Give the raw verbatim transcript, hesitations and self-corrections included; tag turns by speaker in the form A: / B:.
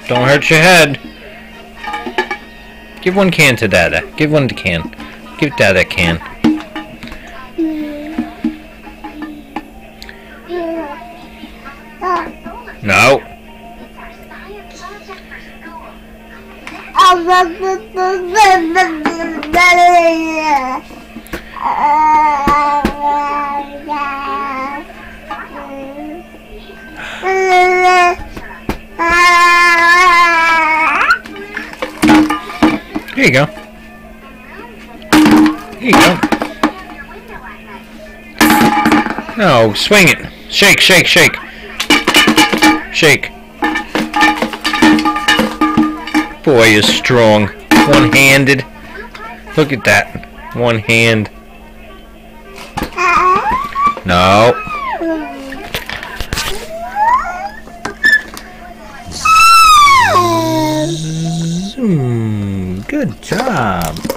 A: Don't hurt your head. Give one can to Dada. Give one to can. Give Dada a can. No. Here you go. Here you go. No, swing it. Shake, shake, shake. Shake. Boy is strong. One-handed. Look at that. One hand. No. Zoom. Good job.